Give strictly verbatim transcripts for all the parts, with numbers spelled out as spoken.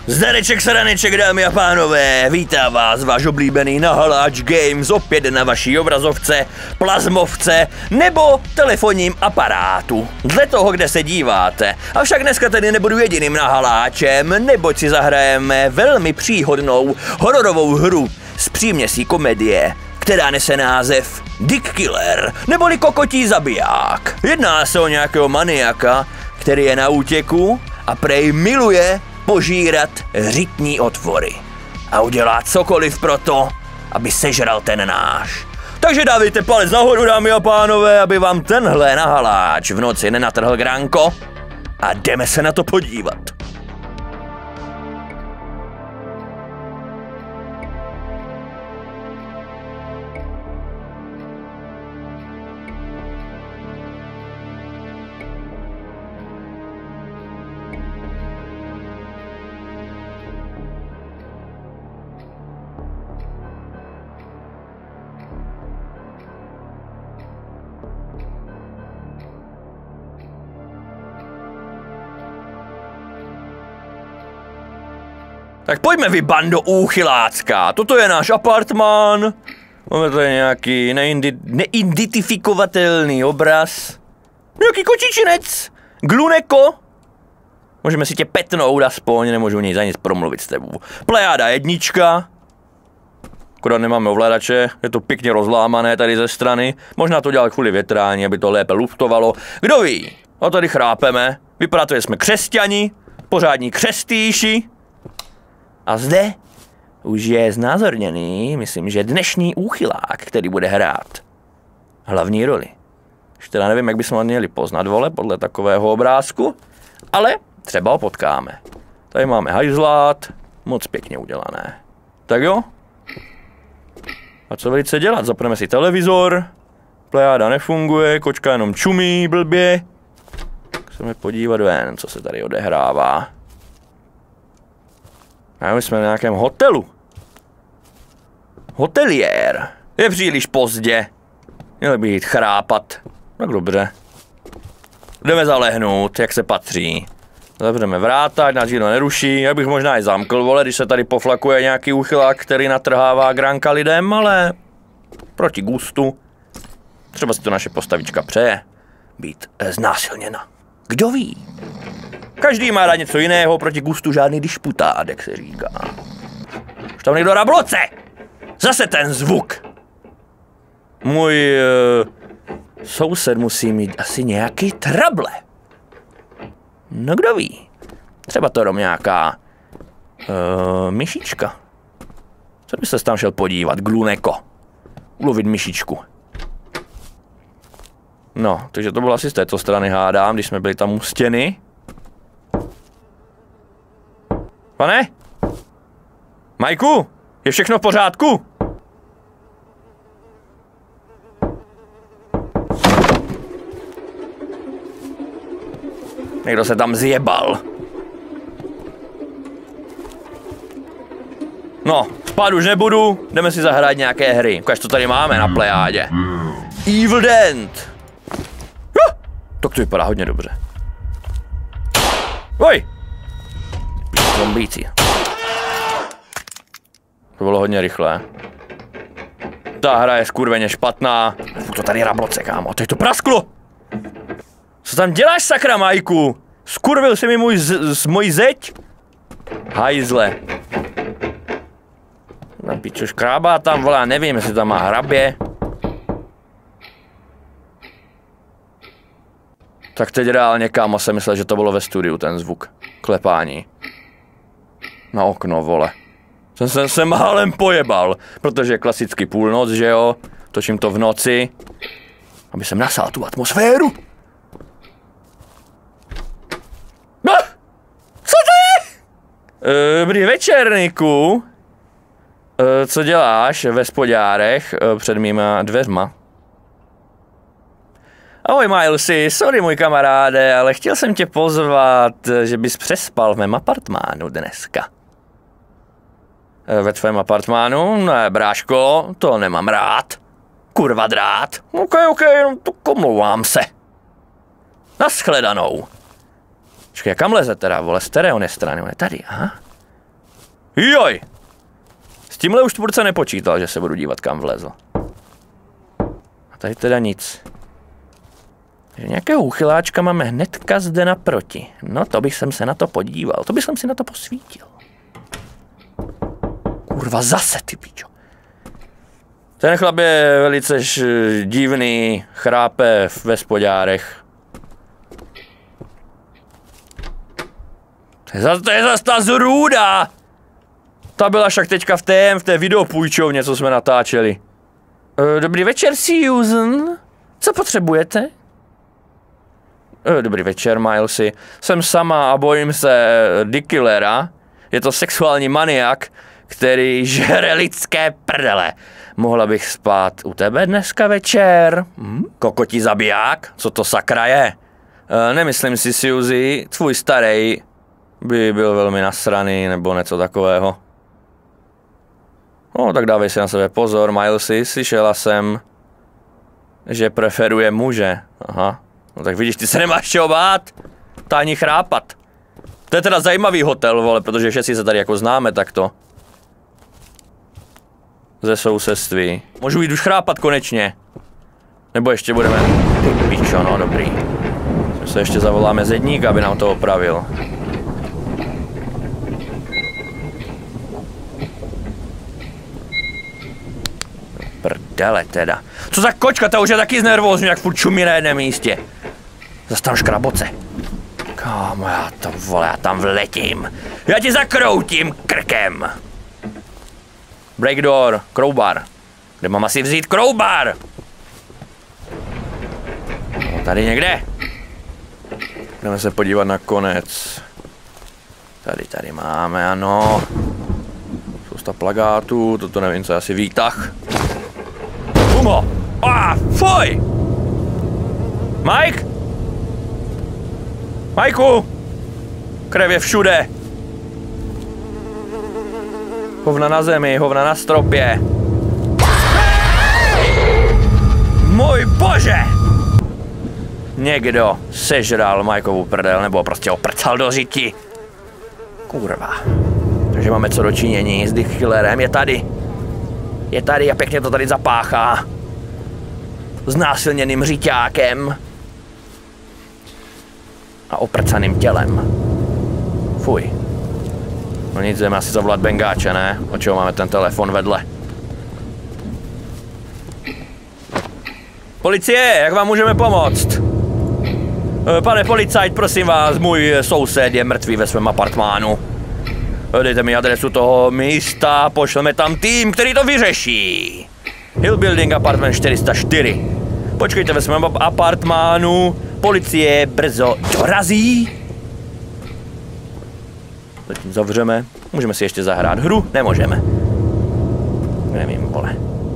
Zdareček, sraneček, dámy a pánové, vítá vás váš oblíbený Nahaláč Games opět na vaší obrazovce, plazmovce nebo telefonním aparátu. Dle toho, kde se díváte. Avšak dneska tady nebudu jediným nahaláčem, neboť si zahrajeme velmi příhodnou hororovou hru z příměsí komedie, která nese název Dick Killer, neboli kokotí zabiják. Jedná se o nějakého maniaka, který je na útěku a prej miluje požírat řitní otvory a udělá cokoliv pro to, aby sežral ten náš. Takže dávejte palec nahoru, dámy a pánové, aby vám tenhle nahaláč v noci nenatrhl gránko a jdeme se na to podívat. Tak pojďme vy, bando úchylácká, toto je náš apartmán. Máme tady nějaký neindi- neidentifikovatelný obraz. Nějaký kočičinec, gluneko. Můžeme si tě petnout aspoň, nemůžu nic za nic promluvit s tebou. Plejáda jednička. Akorát nemáme ovladače, je to pěkně rozlámané tady ze strany. Možná to dělal kvůli větrání, aby to lépe luftovalo. Kdo ví? A tady chrápeme. Vypadá to, že jsme křesťani, pořádní křestýši. A zde už je znázorněný, myslím, že dnešní úchylák, který bude hrát hlavní roli. Už teda nevím, jak bychom ho měli poznat, vole, podle takového obrázku, ale třeba ho potkáme. Tady máme hajzlát, moc pěkně udělané. Tak jo? A co velice dělat? Zapneme si televizor, plejáda nefunguje, kočka jenom čumí blbě. Chceme podívat ven, co se tady odehrává. A my jsme v nějakém hotelu. Hoteliér. Je příliš pozdě. Měli by jít chrápat. Tak dobře. Jdeme zalehnout, jak se patří. Zavřeme vráta, ať nás nikdo neruší. Já bych možná i zamkl, vole, když se tady poflakuje nějaký úchylák, který natrhává gránka lidem, ale proti gustu. Třeba si to naše postavička přeje. Být znásilněna. Kdo ví? Každý má rád něco jiného, proti gustu žádný dišputádek, se říká. Už tam někdo rabloce! Zase ten zvuk! Můj uh, soused musí mít asi nějaký trable. No kdo ví? Třeba to jenom nějaká uh, myšička. Co by se tam šel podívat, gluneko? Ulovit myšičku. No, takže to bylo asi z této strany, hádám, když jsme byli tam u stěny. Pane? Majku? Je všechno v pořádku? Někdo se tam zjebal. No, spát už nebudu, jdeme si zahrát nějaké hry. Ukaž, co tady máme na plejádě. Evil Dent. Uh, tak to vypadá hodně dobře. Oj! Zombíci. To bylo hodně rychlé. Ta hra je skurveně špatná. Fuk, to tady rabloce, kámo. Teď to prasklo. Co tam děláš, sakra, Majku? Skurvil si mi můj z, z mojí zeď? Hajzle. Na piču škrábá tam, volá, nevím, jestli tam má hrabě. Tak teď reálně, kámo, jsem myslel, že to bylo ve studiu, ten zvuk. Klepání. Na okno, vole. Jsem se, se málem pojebal, protože je klasicky půlnoc, že jo? Točím to v noci, aby jsem nasál tu atmosféru. No! Co to je? Dobrý večer, Niku. E, co děláš ve spodárech e, před mýma dveřma? Ahoj, Milesy, sorry, můj kamaráde, ale chtěl jsem tě pozvat, že bys přespal v mém apartmánu dneska. Ve tvém apartmánu? Ne, bráško, to nemám rád. Kurva drát. Ok, ok, to komlouvám se. Naschledanou. Počkej, kam leze teda, vole, stereo nestrany, on je tady, aha. Joj! S tímhle už tvůrce nepočítal, že se budu dívat, kam vlezl. A tady teda nic. Že nějakého úchyláčka máme hnedka zde naproti. No to bych jsem se na to podíval, to bych jsem si na to posvítil. Kurva, zase ty pičo. Ten chlap je velice divný, chrápe ve spodárech. To je zase, to je zase ta zrůda! Ta byla však teďka v té, v té videopůjčovně, co jsme natáčeli. Dobrý večer, Susan. Co potřebujete? Dobrý večer, Milesy. Jsem sama a bojím se Dickillera. Je to sexuální maniak, který žere lidské prdele. Mohla bych spát u tebe dneska večer? Hm? Kokotí zabiják? Co to sakra je? E, nemyslím si, Suzy, tvůj starej by byl velmi nasraný nebo něco takového. No, tak dávej si na sebe pozor, Milesy, slyšela jsem, že preferuje muže. Aha, no tak vidíš, ty se nemáš čeho bát, ta ani chrápat. To je teda zajímavý hotel, vole, protože všichni se tady jako známe takto. Ze sousedství. Můžu jít už chrápat konečně. Nebo ještě budeme... Ty pičo, no dobrý. My se ještě zavoláme zedníka, aby nám to opravil. Prdele teda. Co za kočka, ta už je taky znervózní, jak furt čumí na jednom místě. Zas tam škraboce. Kámo, já to vole, já tam vletím. Já ti zakroutím krkem. Breakdoor, crowbar. Kde mám asi vzít crowbar? No, tady někde. Jdeme se podívat na konec. Tady, tady máme, ano. Spousta plakátů, toto nevím, co je asi výtah. Umo! Ah, fuj! Mike? Majku! Krev je všude. Hovna na zemi, hovna na stropě. Můj bože! Někdo sežral Majkovu prdel, nebo prostě oprcal do řiti. Kurva. Takže máme co dočinění s Dickillerem, je tady. Je tady a pěkně to tady zapáchá. Znásilněným řiťákem. A oprcaným tělem. Fuj. No nic, jdeme asi zavolat Bengáče, ne? O čeho máme ten telefon vedle? Policie, jak vám můžeme pomoct? Pane policajt, prosím vás, můj soused je mrtvý ve svém apartmánu. Dejte mi adresu toho místa, pošleme tam tým, který to vyřeší. Hill Building, apartment čtyři sta čtyři. Počkejte ve svém apartmánu, policie brzo dorazí. Zatím zavřeme. Můžeme si ještě zahrát hru? Nemůžeme. Nevím, vole.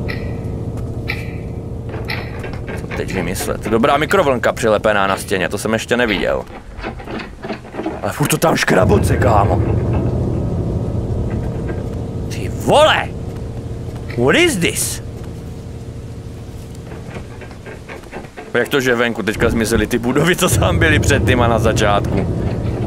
Co teď vymyslet? Dobrá mikrovlnka přilepená na stěně, to jsem ještě neviděl. Ale furt to tam škraboce, kámo. Ty vole! What is this? Jak to, že venku teďka zmizely ty budovy, co tam byly předtím a na začátku?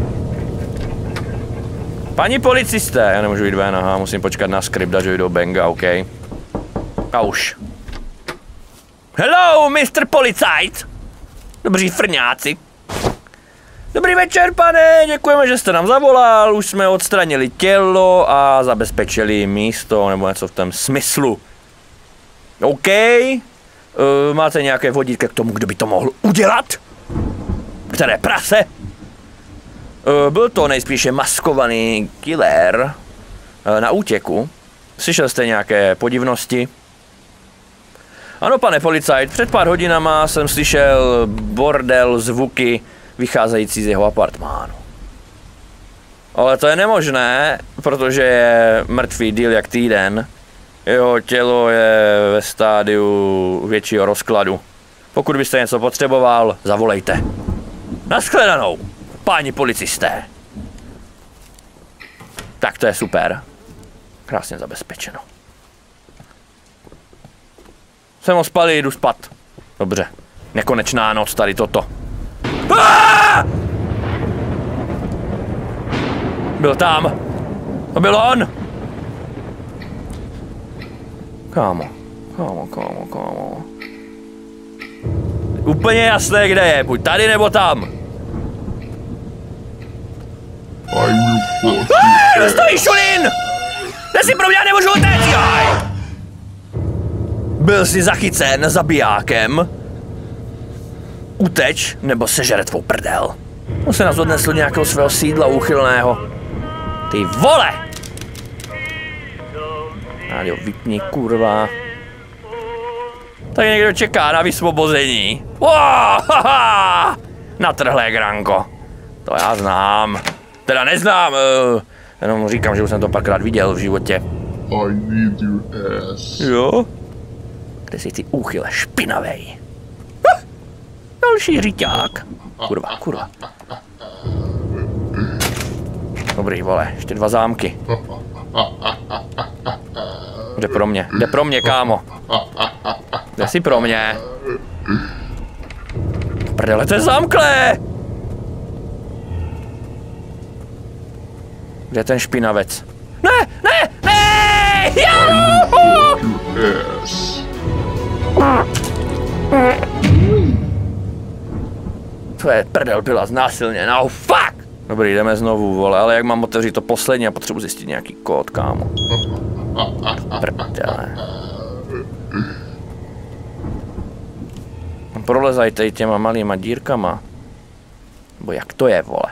Paní policisté, já nemůžu jít ven, aha, musím počkat na skript, až jdou Benga, OK. A už. Hello, mister Policajt! Dobří frňáci. Dobrý večer, pane, děkujeme, že jste nám zavolal, už jsme odstranili tělo a zabezpečili místo, nebo něco v tom smyslu. OK. Uh, máte nějaké vodítky k tomu, kdo by to mohl udělat? Které prase? Uh, byl to nejspíše maskovaný killer uh, na útěku. Slyšel jste nějaké podivnosti? Ano, pane policajt, před pár hodinama jsem slyšel bordel zvuky vycházející z jeho apartmánu. Ale to je nemožné, protože je mrtvý díl jak týden. Jeho tělo je ve stádiu většího rozkladu. Pokud byste něco potřeboval, zavolejte. Nashledanou, páni policisté. Tak to je super. Krásně zabezpečeno. Jsem ospalý, jdu spat. Dobře. Nekonečná noc tady toto. Aaaa! Byl tam. To byl on. Kámo, kámo, kámo, kámo. Úplně jasné, kde je, buď tady nebo tam. Aaaa, stojí šulín! Jde si pro mě, nemůžu utéct, jaj! Byl jsi zachycen zabijákem. Uteč, nebo sežere tvou prdel. On se nás odnesl nějakého svého sídla úchylného. Ty vole! Rádio, vypni, kurva. Tady někdo čeká na vysvobození. Wow, haha! Natrhlé granko. To já znám. Teda neznám, uh, jenom říkám, že už jsem to párkrát viděl v životě. I need your ass. Jo? Kde jsi ty úchyle špinavej? Ha! Další řiťák. Kurva, kurva. Dobrý, vole, ještě dva zámky. Jde pro mě, jde pro mě, kámo. Jde si pro mě. Prdele, to je zamklé! Kde je ten špinavec? Ne, ne, ne! Juhu! Tvoje prdel byla znásilněna, oh fuck! Dobrý, jdeme znovu, vole, ale jak mám otevřít to poslední a potřebuji zjistit nějaký kód, kámo. Prdele. Prolezaj tady těma malýma dírkama. Nebo jak to je, vole?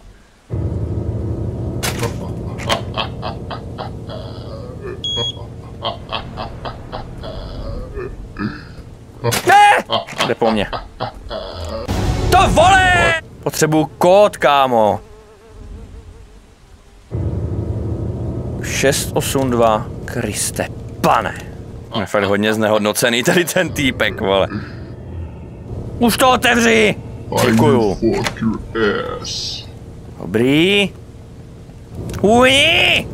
Ne! Jde po mně. To vole! Potřebuju kód, kámo. šest osm dva, Kriste, pane. Je fakt hodně znehodnocený tady ten týpek, vole. Už to otevři! Děkuju. Dobrý. Uji!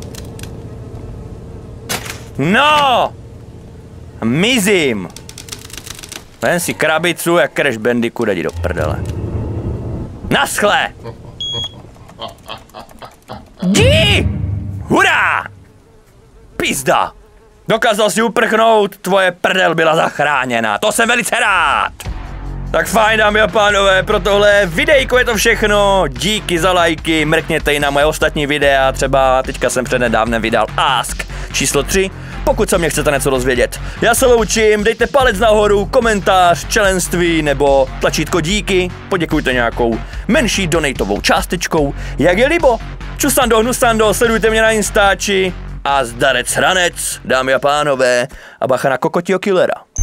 No! Mizím! Ven si krabicu jak Crash Bandicoot, jdi do prdele. Naschle! Jdi! Hurá! Pizda! Dokázal si uprchnout, tvoje prdel byla zachráněna, to jsem velice rád! Tak fajn, dámy a pánové, pro tohle videjko je to všechno, díky za lajky, mrkněte i na moje ostatní videa, třeba teďka jsem přednedávnem vydal Ask číslo tři, pokud se mě chcete něco dozvědět. Já se loučím, dejte palec nahoru, komentář, členství nebo tlačítko díky, poděkujte nějakou menší donatovou částečkou, jak je libo. Čusando, hnusando, sledujte mě na Instači a zdarec hranec, dámy a pánové, a bacha na Kokotio Killera.